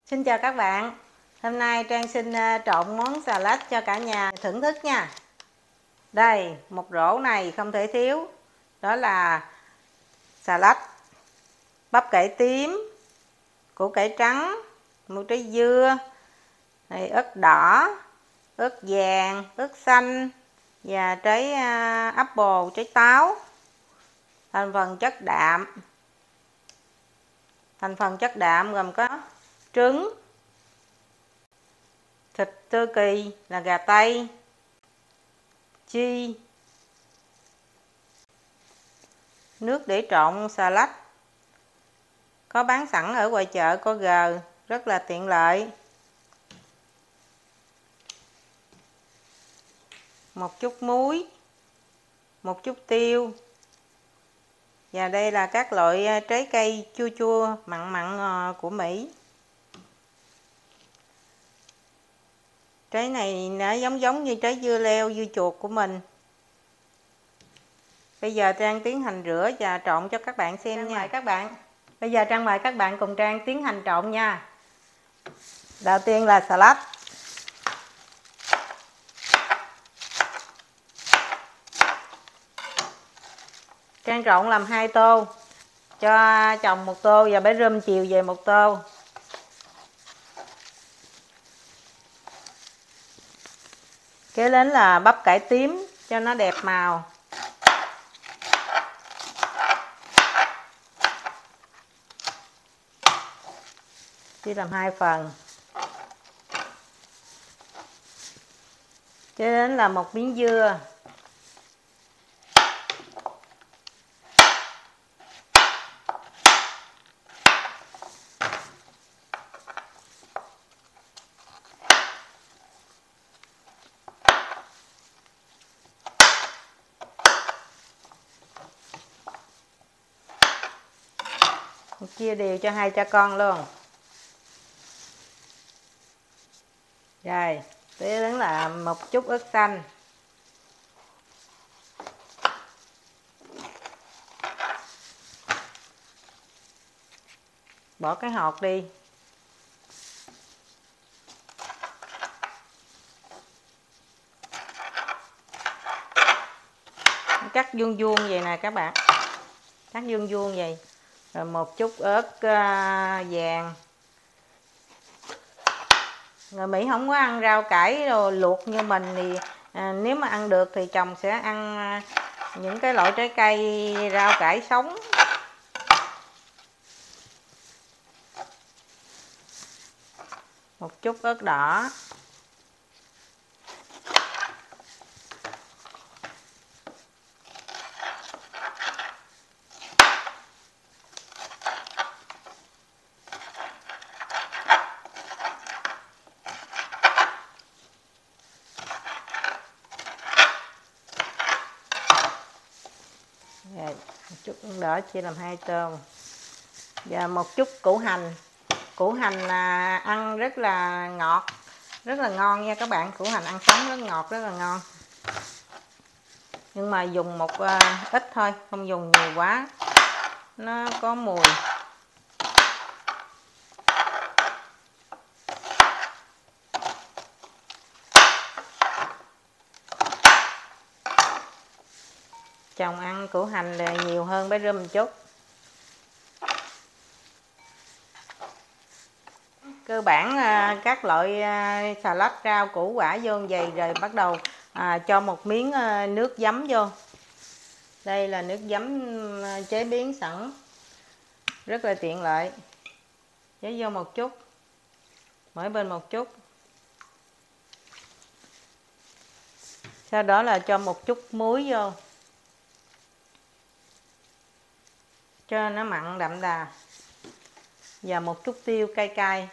Xin chào các bạn. Hôm nay Trang xin trộn món salad cho cả nhà thưởng thức nha. Đây, một rổ này không thể thiếu. Đó là salad bắp cải tím, củ cải trắng, một trái dưa, này ớt đỏ, ớt vàng, ớt xanh và trái apple, trái táo. Thành phần chất đạm gồm có trứng, thịt tơ kỳ là gà tây, chi, nước để trộn salad có bán sẵn ở ngoài chợ có G, rất là tiện lợi. Một chút muối, một chút tiêu, và đây là các loại trái cây chua chua mặn mặn của Mỹ. Trái này nó giống như trái dưa leo, dưa chuột của mình. Bây giờ Trang tiến hành rửa và trộn cho các bạn xem nha. Bây giờ Trang mời các bạn cùng Trang tiến hành trộn nha. Đầu tiên là salad. Trang trộn làm 2 tô, cho chồng 1 tô và bé Rơm chiều về 1 tô. Kế đến là bắp cải tím cho nó đẹp màu. Chia làm 2 phần. Kế đến là một miếng dưa. Chia đều cho 2 cha con luôn. Rồi, tiếp đến là một chút ớt xanh. Bỏ cái hột đi. Cắt vuông vuông vậy nè các bạn. Cắt vuông vuông vậy. Rồi một chút ớt vàng. Người Mỹ không có ăn rau cải rồi luộc như mình thì nếu mà ăn được thì chồng sẽ ăn những cái loại trái cây rau cải sống. Một chút ớt đỏ. Rồi, một chút ớt đỏ chia làm 2 tô. Và một chút củ hành. Củ hành ăn rất là ngọt, rất là ngon nha các bạn. Củ hành ăn sống rất ngọt, rất là ngon. Nhưng mà dùng một ít thôi, không dùng nhiều quá, nó có mùi. Chồng ăn củ hành là nhiều hơn bé Rơm một chút. Cơ bản các loại salad rau củ quả vô vậy rồi bắt đầu cho một miếng nước giấm vô. Đây là nước giấm chế biến sẵn, rất là tiện lợi. Chế vô một chút, mỗi bên một chút. Sau đó là cho một chút muối vô, cho nó mặn đậm đà, và một chút tiêu cay cay.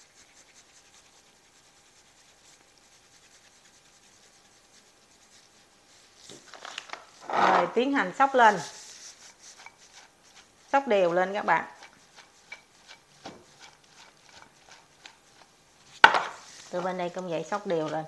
Rồi tiến hành xóc lên, xóc đều lên các bạn. Từ bên đây cũng vậy, xóc đều lên.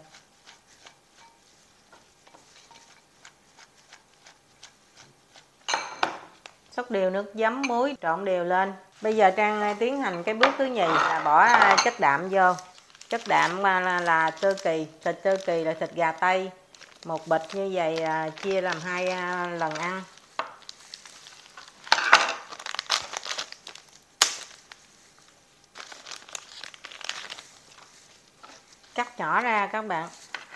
Xóc đều nước giấm muối, trộn đều lên. Bây giờ Trang tiến hành cái bước thứ nhì là bỏ chất đạm vô. Chất đạm là tơ kỳ, thịt tơ kỳ là thịt gà tây. Một bịch như vậy chia làm 2 lần ăn. Cắt nhỏ ra các bạn.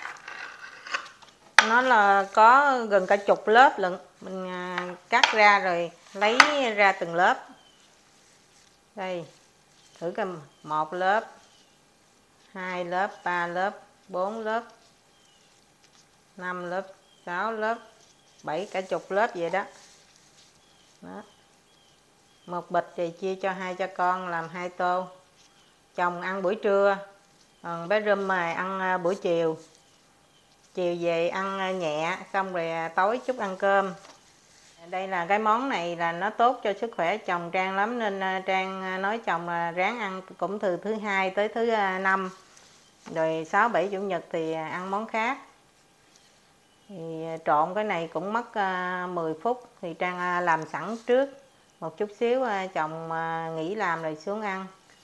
Nó là có gần cả chục lớp lận. Mình cắt ra rồi lấy ra từng lớp. Đây, thử coi, 1 lớp, 2 lớp, 3 lớp, 4 lớp, 5 lớp, 6 lớp, 7 cả chục lớp vậy đó. Đó. Một bịch thì chia cho 2 cha con làm 2 tô. Chồng ăn buổi trưa, còn bé Râm mà ăn buổi chiều. Chiều về ăn nhẹ, xong rồi tối chút ăn cơm. Đây là cái món này là nó tốt cho sức khỏe chồng Trang lắm, nên Trang nói chồng là ráng ăn cũng từ thứ 2 tới thứ 5. Rồi 6, 7, Chủ nhật thì ăn món khác. Thì trộn cái này cũng mất 10 phút. Thì Trang làm sẵn trước. Một chút xíu chồng nghỉ làm rồi xuống ăn.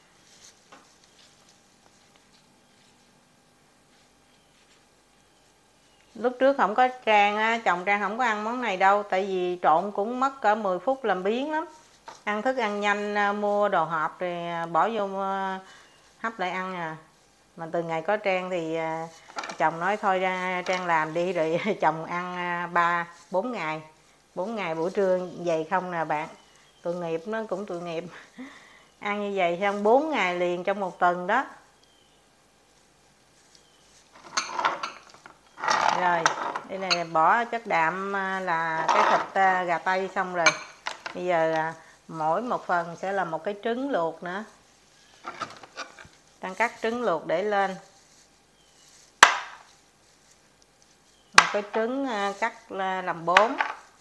Lúc trước không có Trang, chồng Trang không có ăn món này đâu. Tại vì trộn cũng mất cỡ 10 phút làm biếng lắm. Ăn thức ăn nhanh, mua đồ hộp rồi bỏ vô hấp lại ăn à. Mà từ ngày có Trang thì chồng nói thôi ra Trang làm đi, rồi chồng ăn 3, 4 ngày. 4 ngày buổi trưa vậy không nè bạn. Tội nghiệp, nó cũng tội nghiệp. Ăn như vậy xong 4 ngày liền trong một tuần đó. Rồi, đây này bỏ chất đạm là cái thịt gà tây xong rồi. Bây giờ mỗi một phần sẽ là một cái trứng luộc nữa. Đang cắt trứng luộc để lên. Một cái trứng cắt làm 4.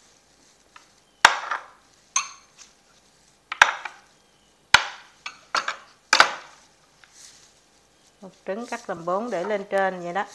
Một trứng cắt làm 4 để lên trên vậy đó.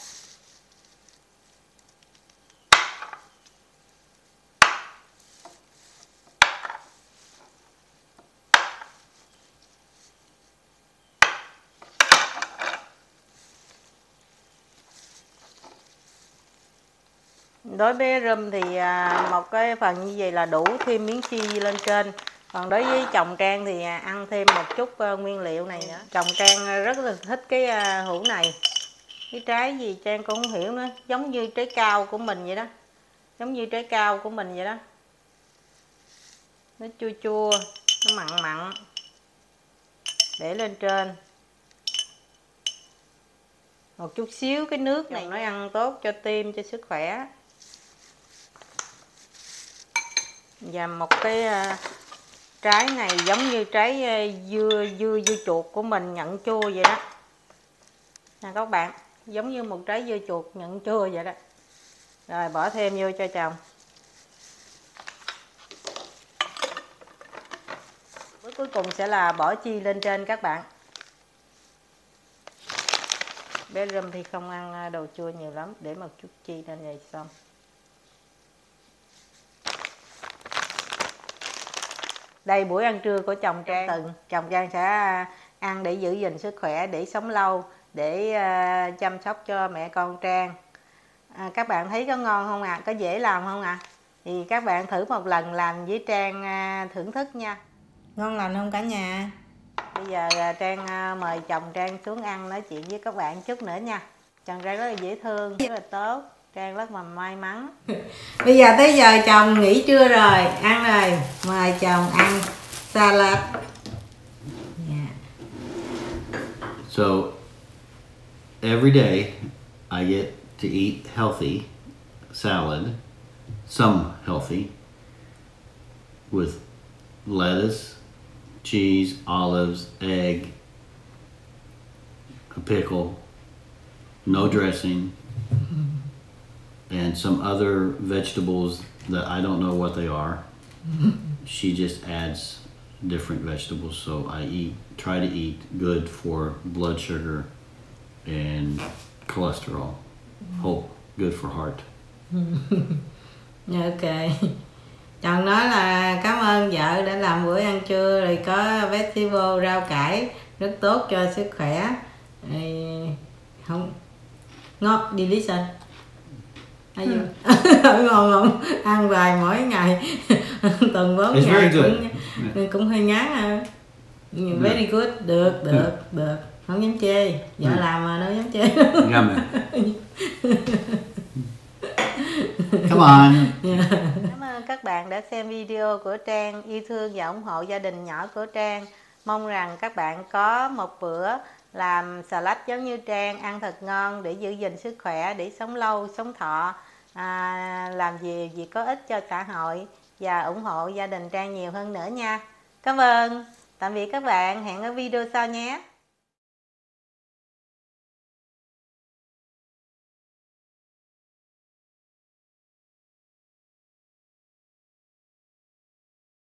Đối với Râm thì một cái phần như vậy là đủ, thêm miếng chi lên trên. Còn đối với chồng Trang thì ăn thêm một chút nguyên liệu này nữa. Chồng Trang rất là thích cái hũ này. Cái trái gì Trang cũng không hiểu nữa. Giống như trái cao của mình vậy đó. Giống như trái cao của mình vậy đó. Nó chua chua, nó mặn mặn. Để lên trên. Một chút xíu cái nước này nó ăn tốt cho tim, cho sức khỏe. Và một cái trái này giống như trái dưa chuột của mình nhận chua vậy đó nè các bạn, giống như một trái dưa chuột nhận chua vậy đó. Rồi bỏ thêm vô cho chồng. Bước cuối cùng sẽ là bỏ chi lên trên các bạn. Bé Râm thì không ăn đồ chua nhiều lắm, để một chút chi lên vậy xong. Đây buổi ăn trưa của chồng Trang. Chồng Trang sẽ ăn để giữ gìn sức khỏe, để sống lâu, để chăm sóc cho mẹ con Trang. Các bạn thấy có ngon không ạ? Có dễ làm không ạ? Thì các bạn thử một lần làm với Trang thưởng thức nha. Ngon lành không cả nhà? Bây giờ Trang mời chồng Trang xuống ăn, nói chuyện với các bạn chút nữa nha. Chồng Trang rất là dễ thương, rất là tốt. Trang rất là may mắn. Bây giờ tới giờ chồng nghỉ trưa rồi, ăn rồi. Mời chồng ăn salad. Yeah. So every day I get to eat healthy salad, some healthy, with lettuce, cheese, olives, egg, a pickle, no dressing, and some other vegetables that I don't know what they are. She just adds different vegetables, so I try to eat good for blood sugar and cholesterol. Hope good for heart. Okay. Chồng nói là cảm ơn vợ đã làm bữa ăn trưa, rồi có vegetable rau cải rất tốt cho sức khỏe. Không ngon, delicious. Ngon không? Ăn vài mỗi ngày tuần 4 ngày cũng hơi ngán à. Very good, được, không dám chê, vợ làm mà đâu dám chê. Come on. Cảm ơn các bạn đã xem video của Trang, yêu thương và ủng hộ gia đình nhỏ của Trang. Mong rằng các bạn có một bữa làm xà lách giống như Trang, ăn thật ngon để giữ gìn sức khỏe, để sống lâu, sống thọ, làm gì có ích cho xã hội, và ủng hộ gia đình Trang nhiều hơn nữa nha. Cảm ơn, tạm biệt các bạn, hẹn ở video sau nhé.